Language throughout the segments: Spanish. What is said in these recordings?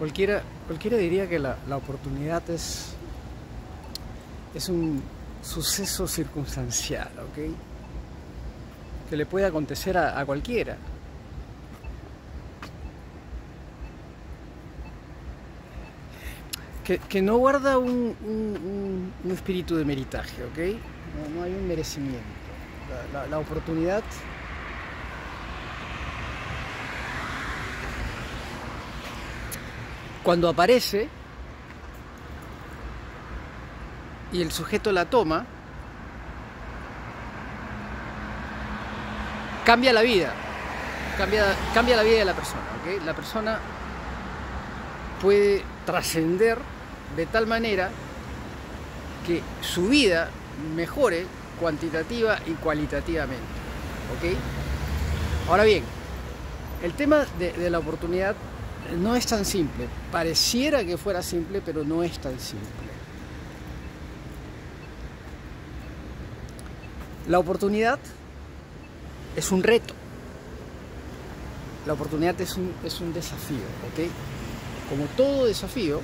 Cualquiera diría que la oportunidad es un suceso circunstancial, ¿ok? Que le puede acontecer a cualquiera. Que no guarda un espíritu de meritaje, ¿ok? No hay un merecimiento. La oportunidad cuando aparece y el sujeto la toma, cambia la vida, cambia la vida de la persona, ¿ok? La persona puede trascender de tal manera que su vida mejore cuantitativa y cualitativamente, ¿ok? Ahora bien, el tema de la oportunidad no es tan simple. Pareciera que fuera simple, pero no es tan simple. La oportunidad es un reto. La oportunidad es un desafío, ¿ok? Como todo desafío,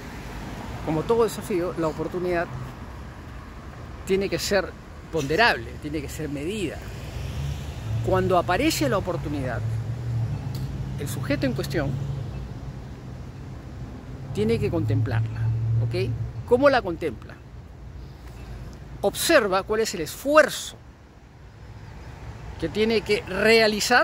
la oportunidad tiene que ser ponderable, tiene que ser medida. Cuando aparece la oportunidad, el sujeto en cuestión tiene que contemplarla, ¿ok? ¿Cómo la contempla? Observa cuál es el esfuerzo que tiene que realizar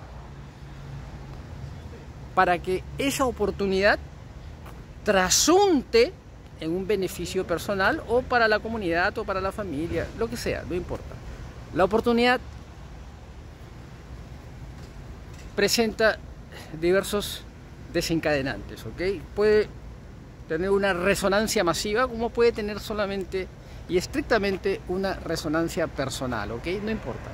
para que esa oportunidad trasunte en un beneficio personal o para la comunidad o para la familia, lo que sea, no importa. La oportunidad presenta diversos desencadenantes, ¿ok? Puede tener una resonancia masiva como puede tener solamente y estrictamente una resonancia personal, ¿ok? No importa.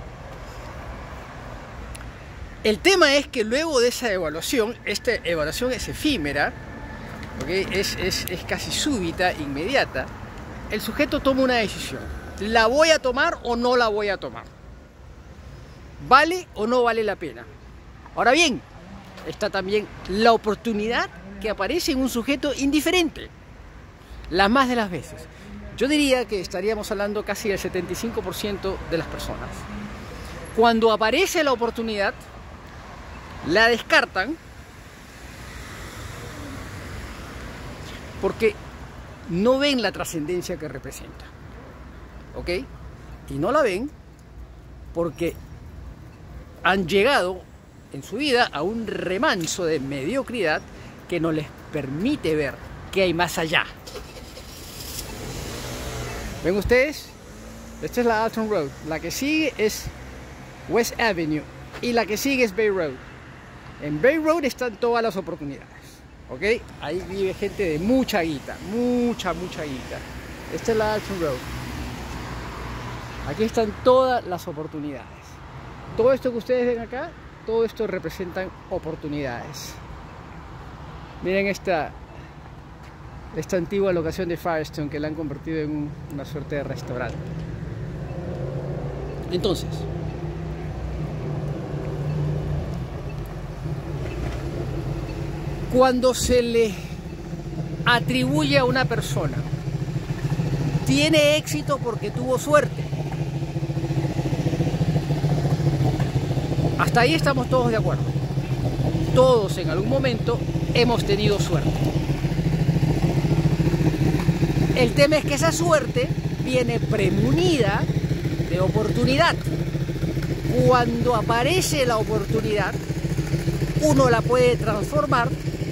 El tema es que luego de esa evaluación, esta evaluación es efímera, ¿okay? Es casi súbita, inmediata. El sujeto toma una decisión. ¿La voy a tomar o no la voy a tomar? ¿Vale o no vale la pena? Ahora bien, está también la oportunidad que aparece en un sujeto indiferente, las más de las veces. Yo diría que estaríamos hablando casi del 75% de las personas. Cuando aparece la oportunidad, la descartan porque no ven la trascendencia que representa, ¿ok? Y no la ven porque han llegado en su vida a un remanso de mediocridad que no les permite ver qué hay más allá. ¿Ven ustedes? Esta es la Alton Road. La que sigue es West Avenue y la que sigue es Bay Road. En Bay Road están todas las oportunidades, ¿ok? Ahí vive gente de mucha guita, mucha guita. Esta es la Alton Road. Aquí están todas las oportunidades. Todo esto que ustedes ven acá, todo esto representan oportunidades. Miren esta antigua locación de Firestone que la han convertido en una suerte de restaurante. Entonces, cuando se le atribuye a una persona, tiene éxito porque tuvo suerte. Hasta ahí estamos todos de acuerdo. Todos en algún momento hemos tenido suerte. El tema es que esa suerte viene premunida de oportunidad. Cuando aparece la oportunidad, uno la puede transformar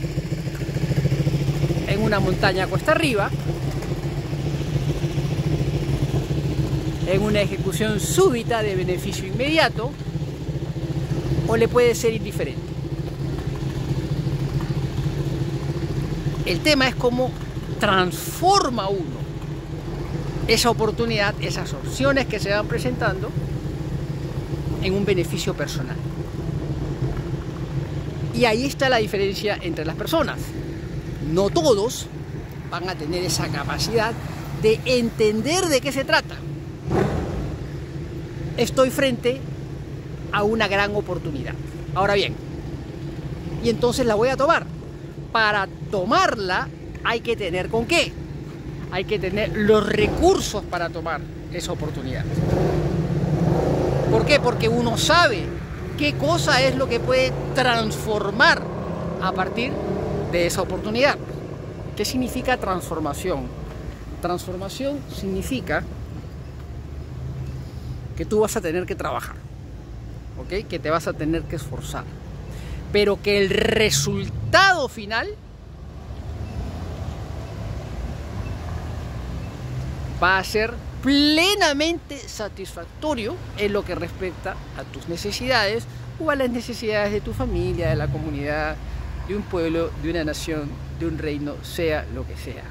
en una montaña cuesta arriba, en una ejecución súbita de beneficio inmediato, o le puede ser indiferente. El tema es cómo transforma uno esa oportunidad, esas opciones que se van presentando, en un beneficio personal. Y ahí está la diferencia entre las personas. No todos van a tener esa capacidad de entender de qué se trata. Estoy frente a una gran oportunidad. Ahora bien, y entonces la voy a tomar. para tomarla hay que tener ¿con qué? Hay que tener los recursos para tomar esa oportunidad. ¿Por qué? Porque uno sabe qué cosa es lo que puede transformar a partir de esa oportunidad. ¿Qué significa transformación? Transformación significa que tú vas a tener que trabajar, ¿ok? Que te vas a tener que esforzar, pero que el resultado final va a ser plenamente satisfactorio en lo que respecta a tus necesidades o a las necesidades de tu familia, de la comunidad, de un pueblo, de una nación, de un reino, sea lo que sea.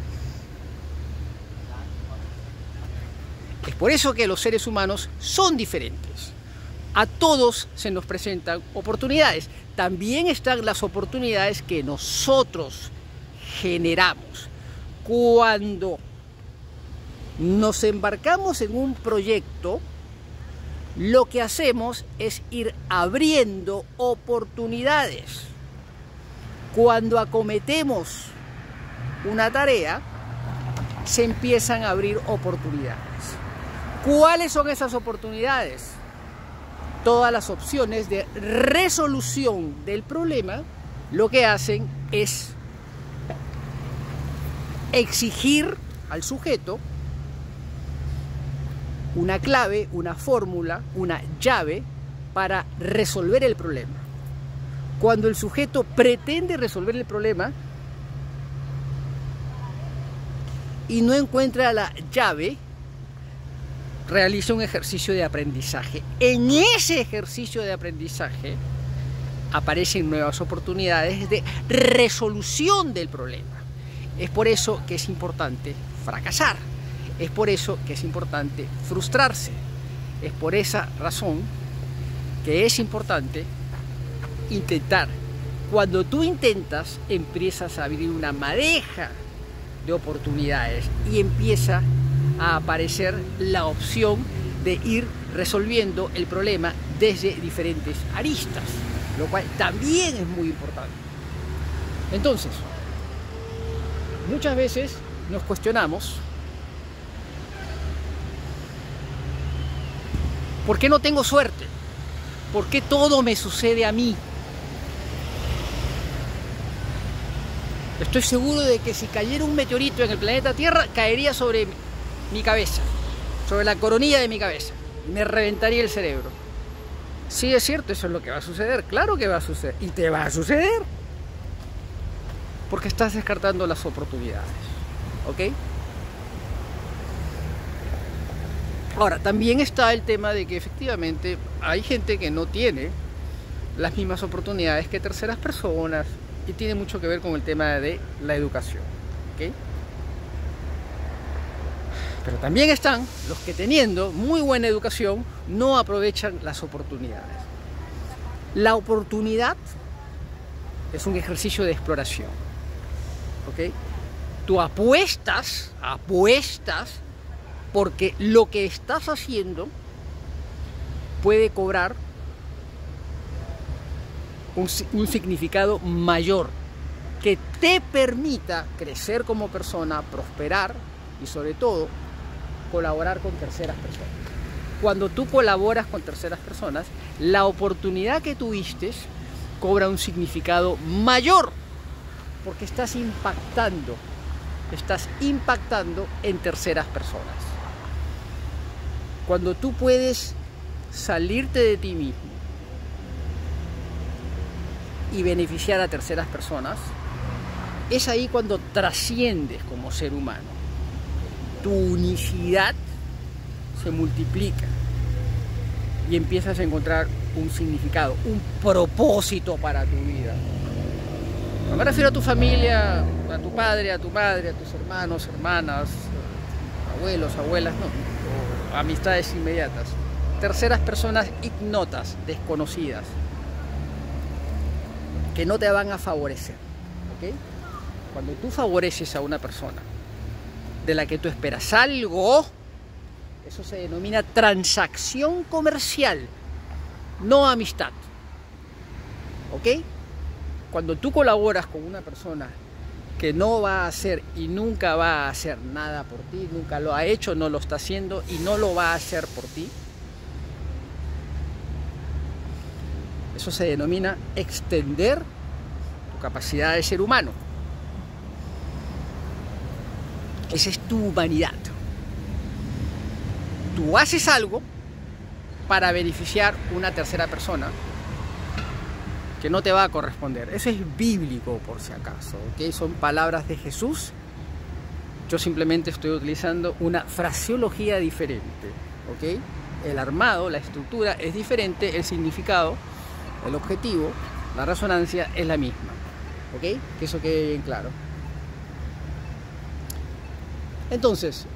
Es por eso que los seres humanos son diferentes. A todos se nos presentan oportunidades. También están las oportunidades que nosotros generamos. Cuando nos embarcamos en un proyecto, lo que hacemos es ir abriendo oportunidades. Cuando acometemos una tarea, se empiezan a abrir oportunidades. ¿Cuáles son esas oportunidades? Todas las opciones de resolución del problema lo que hacen es exigir al sujeto una clave, una fórmula, una llave para resolver el problema. Cuando el sujeto pretende resolver el problema y no encuentra la llave, realiza un ejercicio de aprendizaje. En ese ejercicio de aprendizaje aparecen nuevas oportunidades de resolución del problema. Es por eso que es importante fracasar. Es por eso que es importante frustrarse. Es por esa razón que es importante intentar. Cuando tú intentas, empiezas a abrir una madeja de oportunidades y empieza a aparecer la opción de ir resolviendo el problema desde diferentes aristas, lo cual también es muy importante. Entonces, muchas veces nos cuestionamos: ¿por qué no tengo suerte? ¿Por qué todo me sucede a mí? Estoy seguro de que si cayera un meteorito en el planeta Tierra, caería sobre mi cabeza, sobre la coronilla de mi cabeza, y me reventaría el cerebro. Sí, es cierto, eso es lo que va a suceder. Claro que va a suceder. Y te va a suceder. Porque estás descartando las oportunidades. ¿Ok? Ahora, también está el tema de que efectivamente hay gente que no tiene las mismas oportunidades que terceras personas, y tiene mucho que ver con el tema de la educación. ¿Ok? Pero también están los que, teniendo muy buena educación, no aprovechan las oportunidades. La oportunidad es un ejercicio de exploración. ¿Ok? Tú apuestas porque lo que estás haciendo puede cobrar un significado mayor que te permita crecer como persona, prosperar y sobre todo colaborar con terceras personas. Cuando tú colaboras con terceras personas, la oportunidad que tuviste cobra un significado mayor porque estás impactando en terceras personas. Cuando tú puedes salirte de ti mismo y beneficiar a terceras personas, es ahí cuando trasciendes como ser humano. Tu unicidad se multiplica y empiezas a encontrar un significado, un propósito para tu vida. No me refiero a tu familia, a tu padre, a tu madre, a tus hermanos, hermanas, abuelos, abuelas, no, o amistades inmediatas. Terceras personas ignotas, desconocidas, que no te van a favorecer. ¿Ok? Cuando tú favoreces a una persona de la que tú esperas algo, eso se denomina transacción comercial, no amistad. ¿Ok? cuando tú colaboras con una persona que no va a hacer y nunca va a hacer nada por ti, nunca lo ha hecho, no lo está haciendo y no lo va a hacer por ti, eso se denomina extender tu capacidad de ser humano. Esa es tu humanidad. Tú haces algo para beneficiar una tercera persona que no te va a corresponder. Eso es bíblico, por si acaso, ¿ok? Son palabras de Jesús. Yo simplemente estoy utilizando una fraseología diferente, ¿ok? El armado, la estructura es diferente, el significado, el objetivo, la resonancia es la misma, ¿ok? Que eso quede bien claro. Entonces,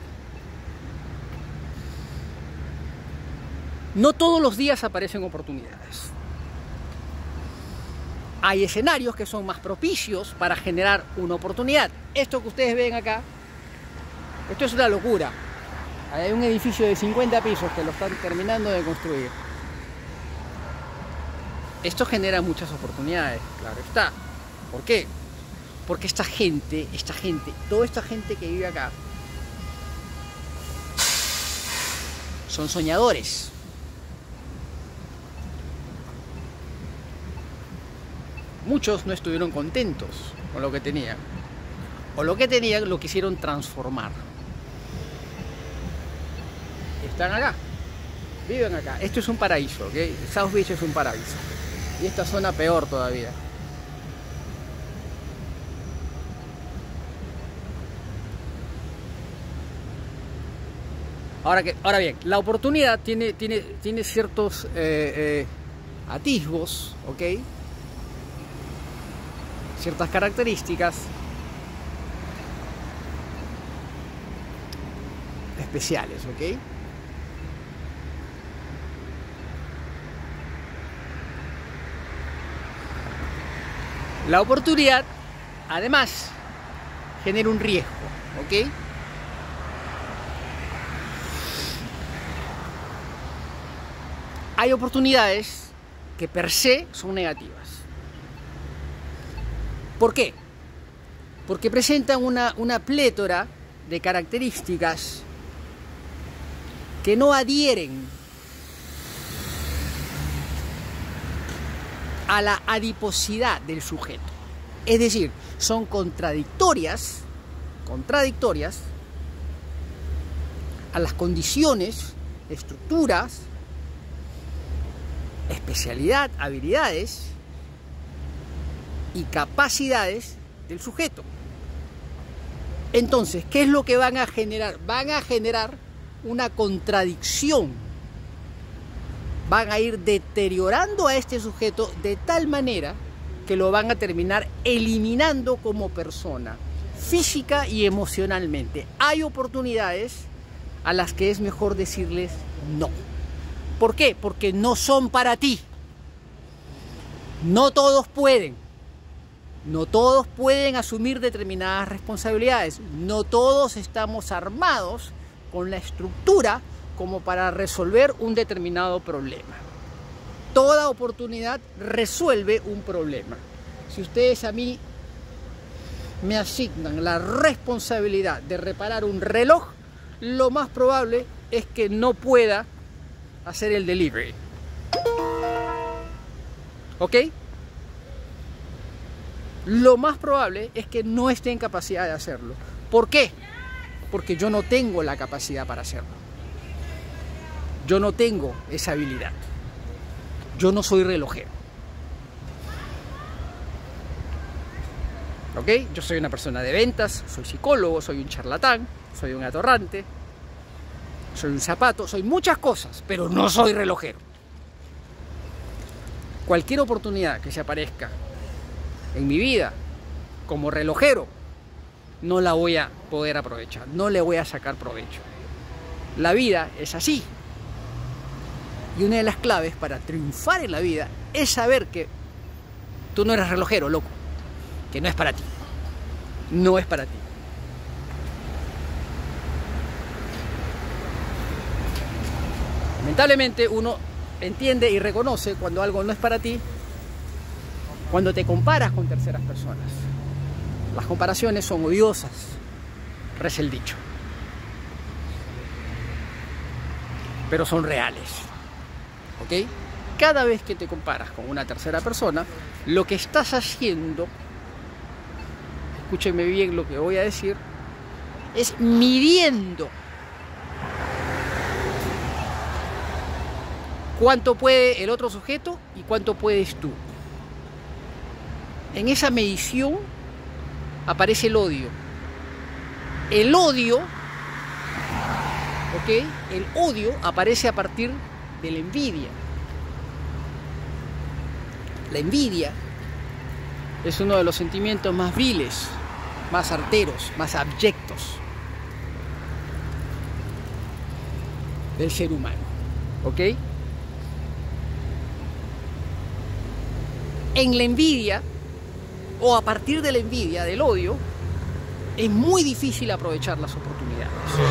no todos los días aparecen oportunidades. Hay escenarios que son más propicios para generar una oportunidad. Esto que ustedes ven acá, esto es una locura. Hay un edificio de 50 pisos que lo están terminando de construir. Esto genera muchas oportunidades, claro está. ¿Por qué? Porque toda esta gente que vive acá son soñadores. Muchos no estuvieron contentos con lo que tenían. O lo que tenían lo quisieron transformar. Están acá. Viven acá. Esto es un paraíso, ¿ok? South Beach es un paraíso. Y esta zona peor todavía. Ahora bien, la oportunidad tiene ciertos atisbos, ¿ok? Ciertas características especiales, ¿ok? La oportunidad, además, genera un riesgo, ¿ok? Hay oportunidades que per se son negativas. ¿Por qué? Porque presentan una plétora de características que no adhieren a la adiposidad del sujeto. Es decir, son contradictorias a las condiciones, estructuras, especialidad, habilidades y capacidades del sujeto. Entonces, ¿qué es lo que van a generar? Van a generar una contradicción. Van a ir deteriorando a este sujeto de tal manera que lo van a terminar eliminando como persona, física y emocionalmente. Hay oportunidades a las que es mejor decirles no. ¿Por qué? Porque no son para ti. No todos pueden. No todos pueden asumir determinadas responsabilidades. No todos estamos armados con la estructura como para resolver un determinado problema. Toda oportunidad resuelve un problema. Si ustedes a mí me asignan la responsabilidad de reparar un reloj, lo más probable es que no pueda hacer el delivery. ¿Ok? Lo más probable es que no esté en capacidad de hacerlo. ¿Por qué? Porque yo no tengo la capacidad para hacerlo. Yo no tengo esa habilidad. Yo no soy relojero. ¿Ok? Yo soy una persona de ventas, soy psicólogo, soy un charlatán, soy un atorrante, soy un zapato, soy muchas cosas, pero no soy relojero. Cualquier oportunidad que se aparezca en mi vida como relojero, no la voy a poder aprovechar, no le voy a sacar provecho. La vida es así. Y una de las claves para triunfar en la vida es saber que tú no eres relojero, loco. Que no es para ti. No es para ti. Lamentablemente uno entiende y reconoce cuando algo no es para ti Cuando te comparas con terceras personas, las comparaciones son odiosas, reza el dicho, pero son reales, ¿ok? Cada vez que te comparas con una tercera persona, lo que estás haciendo, escúchenme bien lo que voy a decir, es midiendo cuánto puede el otro sujeto y cuánto puedes tú. En esa medición aparece el odio. El odio, ¿ok? El odio aparece a partir de la envidia. La envidia es uno de los sentimientos más viles, más arteros, más abyectos del ser humano, ¿ok? En la envidia, o a partir de la envidia, del odio, es muy difícil aprovechar las oportunidades.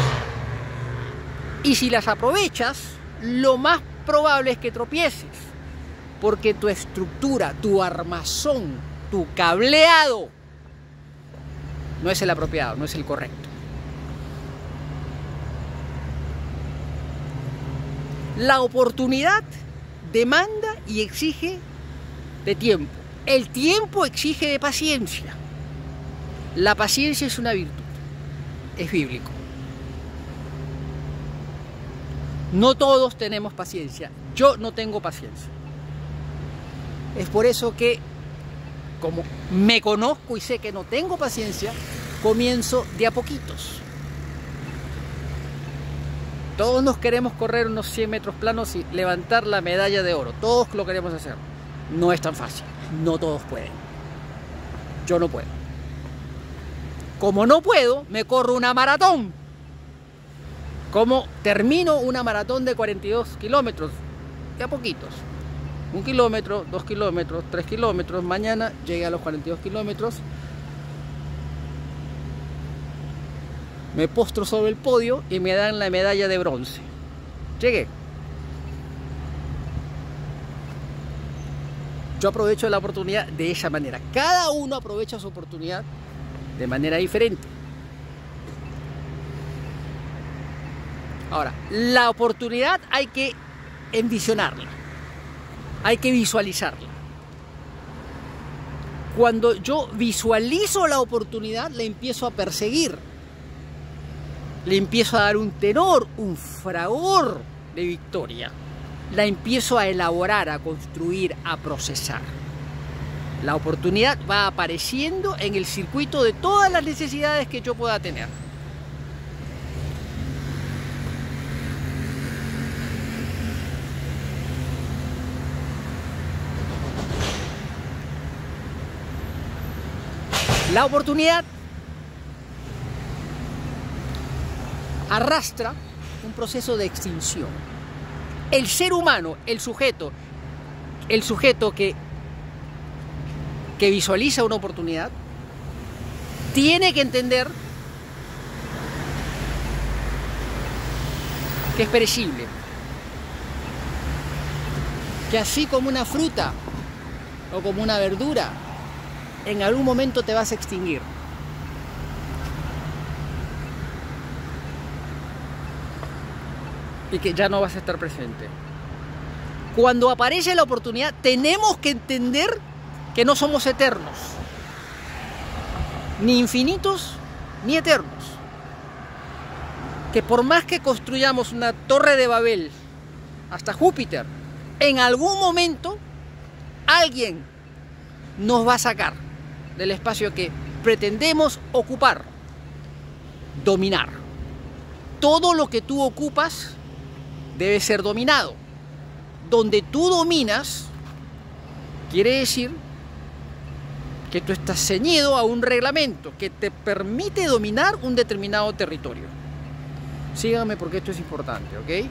Y si las aprovechas, lo más probable es que tropieces, porque tu estructura, tu armazón, tu cableado no es el apropiado, no es el correcto. La oportunidad demanda y exige de tiempo. El tiempo exige de paciencia. La paciencia es una virtud, es bíblico. No todos tenemos paciencia. Yo no tengo paciencia. Es por eso que, como me conozco y sé que no tengo paciencia, comienzo de a poquitos. Todos nos queremos correr unos 100 metros planos y levantar la medalla de oro. Todos lo queremos hacer. No es tan fácil. No todos pueden. Yo no puedo. Como no puedo, me corro una maratón. Como termino una maratón de 42 kilómetros. De a poquitos. 1 kilómetro, 2 kilómetros, 3 kilómetros. Mañana llegué a los 42 kilómetros. Me postro sobre el podio y me dan la medalla de bronce. Llegué. Yo aprovecho la oportunidad de esa manera. Cada uno aprovecha su oportunidad de manera diferente. Ahora, la oportunidad hay que envisionarla. Hay que visualizarla. Cuando yo visualizo la oportunidad, la empiezo a perseguir. Le empiezo a dar un tenor, un fragor de victoria. La empiezo a elaborar, a construir, a procesar. La oportunidad va apareciendo en el circuito de todas las necesidades que yo pueda tener. La oportunidad arrastra un proceso de extinción. El ser humano, el sujeto que visualiza una oportunidad, tiene que entender que es perecible. Que así como una fruta o como una verdura, en algún momento te vas a extinguir. Y que ya no vas a estar presente. Cuando aparece la oportunidad, tenemos que entender que no somos eternos, ni infinitos, ni eternos. Que por más que construyamos una torre de Babel hasta Júpiter, en algún momento alguien nos va a sacar del espacio que pretendemos ocupar, dominar. Todo lo que tú ocupas debe ser dominado. Donde tú dominas, quiere decir que tú estás ceñido a un reglamento que te permite dominar un determinado territorio. Síganme porque esto es importante, ¿ok?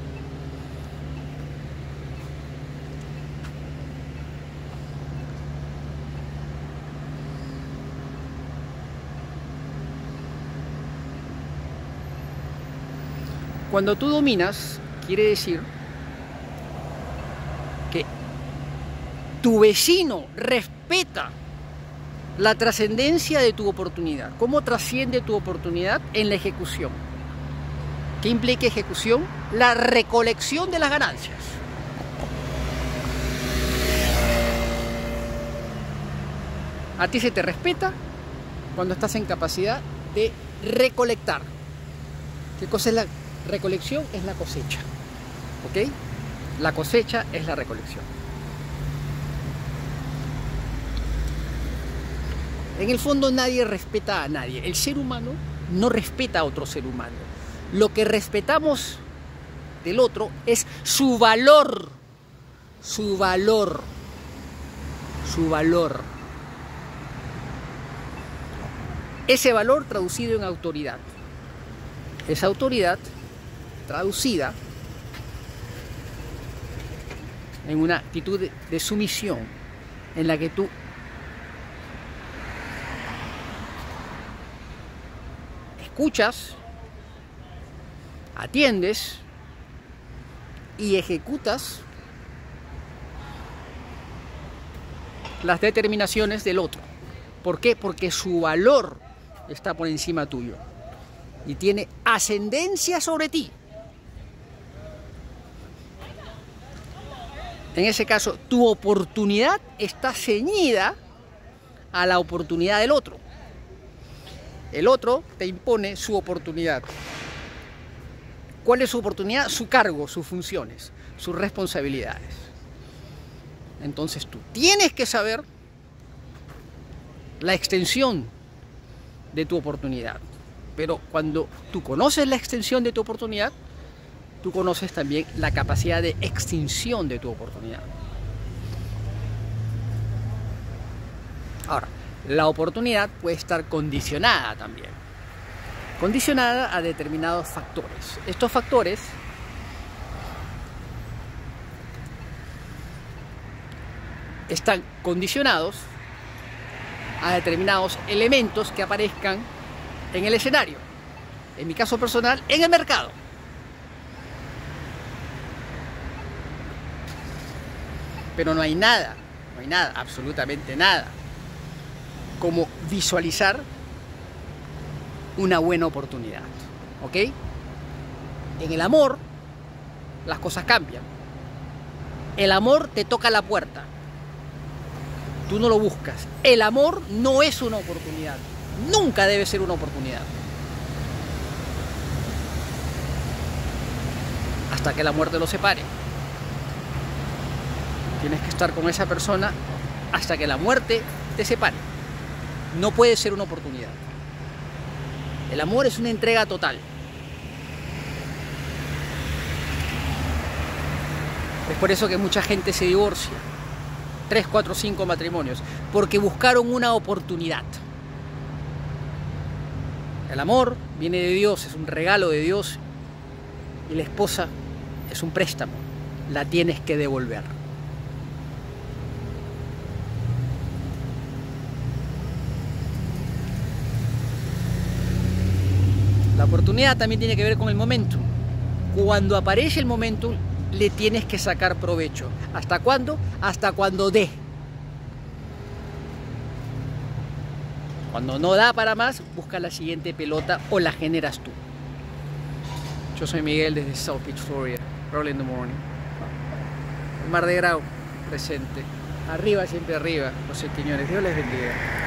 Cuando tú dominas, quiere decir que tu vecino respeta respeta la trascendencia de tu oportunidad. ¿Cómo trasciende tu oportunidad? En la ejecución. ¿Qué implica ejecución? La recolección de las ganancias. A ti se te respeta cuando estás en capacidad de recolectar. ¿Qué cosa es la recolección? Es la cosecha. ¿Ok? La cosecha es la recolección. En el fondo nadie respeta a nadie. El ser humano no respeta a otro ser humano. Lo que respetamos del otro es su valor. Su valor. Su valor. Ese valor traducido en autoridad. Esa autoridad traducida en una actitud de sumisión en la que tú escuchas, atiendes y ejecutas las determinaciones del otro. ¿Por qué? Porque su valor está por encima tuyo y tiene ascendencia sobre ti. En ese caso, tu oportunidad está ceñida a la oportunidad del otro. El otro te impone su oportunidad. ¿Cuál es su oportunidad? Su cargo, sus funciones, sus responsabilidades. Entonces tú tienes que saber la extensión de tu oportunidad. Pero cuando tú conoces la extensión de tu oportunidad, tú conoces también la capacidad de extinción de tu oportunidad. Ahora, la oportunidad puede estar condicionada también. Condicionada a determinados factores. Estos factores están condicionados a determinados elementos que aparezcan en el escenario. En mi caso personal, en el mercado. Pero no hay nada, absolutamente nada, como visualizar una buena oportunidad. ¿Ok? En el amor, las cosas cambian. El amor te toca la puerta. Tú no lo buscas. El amor no es una oportunidad. Nunca debe ser una oportunidad. Hasta que la muerte lo separe. Tienes que estar con esa persona hasta que la muerte te separe. No puede ser una oportunidad. El amor es una entrega total. Es por eso que mucha gente se divorcia. 3, 4, 5 matrimonios. Porque buscaron una oportunidad. El amor viene de Dios, es un regalo de Dios. Y la esposa es un préstamo. La tienes que devolver. La oportunidad también tiene que ver con el momentum. Cuando aparece el momentum, le tienes que sacar provecho. ¿Hasta cuándo? Hasta cuando dé. Cuando no da para más, busca la siguiente pelota o la generas tú. Yo soy Miguel desde South Beach, Florida. Roll in the morning. El Mar de Grau, presente. Arriba, siempre arriba, los señores. Dios les bendiga.